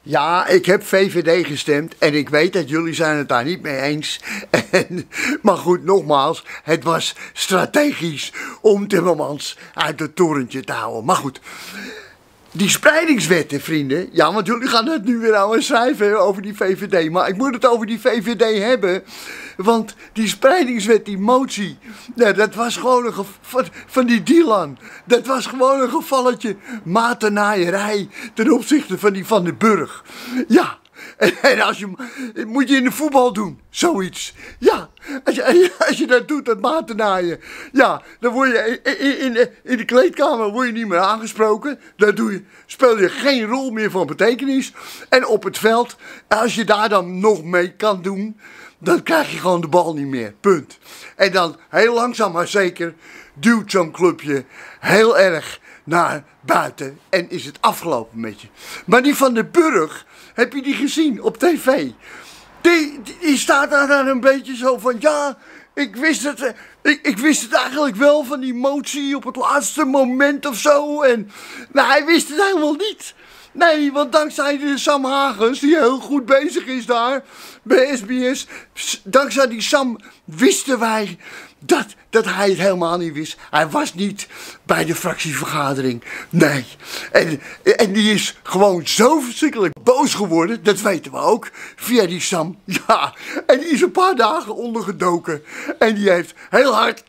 Ja, ik heb VVD gestemd en ik weet dat jullie zijn het daar niet mee eens. Maar goed, nogmaals, het was strategisch om Timmermans uit het torentje te houden. Maar goed, die spreidingswetten, vrienden. Ja, want jullie gaan het nu weer aan schrijven over die VVD. Maar ik moet het over die VVD hebben. Want die spreidingswet, die motie, nou, dat was gewoon een van die Dylan. Dat was gewoon een gevalletje matennaaierij ten opzichte van die Van den Burg. Ja. En moet je in de voetbal doen, zoiets. Ja, als je dat doet, dat matennaaien. Ja, dan word je in de kleedkamer word je niet meer aangesproken. Dan speel je geen rol meer van betekenis. En op het veld, als je daar dan nog mee kan doen, dan krijg je gewoon de bal niet meer. Punt. En dan heel langzaam maar zeker duwt zo'n clubje heel erg naar buiten en is het afgelopen met je. Maar die Van den Burg, heb je die gezien op tv? Die staat daar dan een beetje zo van, ja, ik wist het eigenlijk wel van die motie op het laatste moment of zo. En nou, hij wist het helemaal niet. Nee, want dankzij de Sam Hagens, die heel goed bezig is daar bij SBS, dankzij die Sam wisten wij dat hij het helemaal niet wist. Hij was niet bij de fractievergadering. Nee. En die is gewoon zo verschrikkelijk boos geworden, dat weten we ook, via die Sam. Ja, en die is een paar dagen ondergedoken. En die heeft heel hard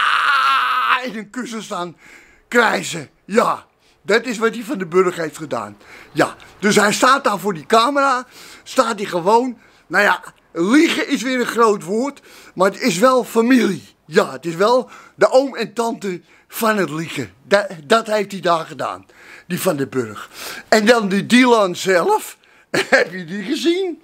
in een kussen staan krijzen. Ja. Dat is wat hij Van den Burg heeft gedaan. Ja, dus hij staat daar voor die camera, staat hij gewoon, nou ja, liegen is weer een groot woord, maar het is wel familie. Ja, het is wel de oom en tante van het liegen. Dat heeft hij daar gedaan, die Van den Burg. En dan die Dylan zelf, heb je die gezien?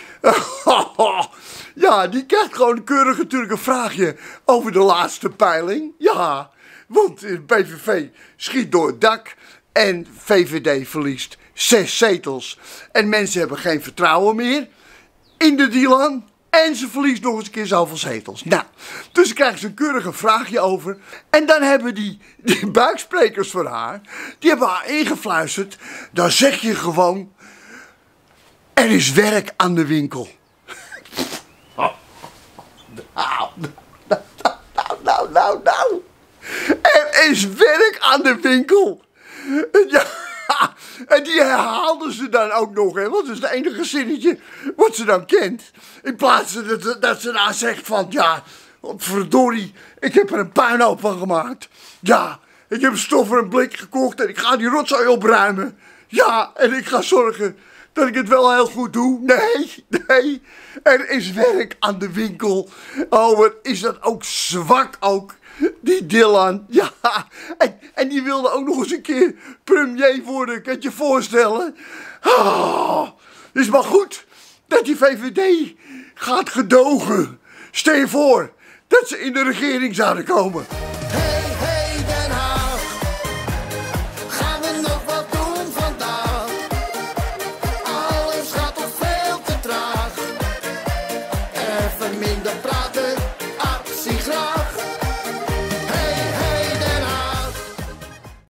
Ja, die krijgt gewoon keurig natuurlijk een vraagje over de laatste peiling. Ja, want de PVV schiet door het dak. En VVD verliest 6 zetels. En mensen hebben geen vertrouwen meer in de Dylan. En ze verliest nog eens een keer zoveel zetels. Nou, dus dan krijgen ze een keurige vraagje over. En dan hebben die buiksprekers van haar, die hebben haar ingefluisterd. Dan zeg je gewoon, er is werk aan de winkel. Nou. Er is werk aan de winkel. Ja, en die herhaalden ze dan ook nog, hè, want dat is het enige zinnetje wat ze dan kent. In plaats dat ze daar zegt van, ja, verdorie, ik heb er een puinhoop van gemaakt. Ja, ik heb stof voor een blik gekocht en ik ga die rotzooi opruimen. Ja, en ik ga zorgen dat ik het wel heel goed doe. Nee, er is werk aan de winkel. Oh, wat is dat ook zwak ook. Die Dylan, ja, en die wilde ook nog eens een keer premier worden, kan je je voorstellen? Oh, is maar goed dat die VVD gaat gedogen. Stel je voor dat ze in de regering zouden komen.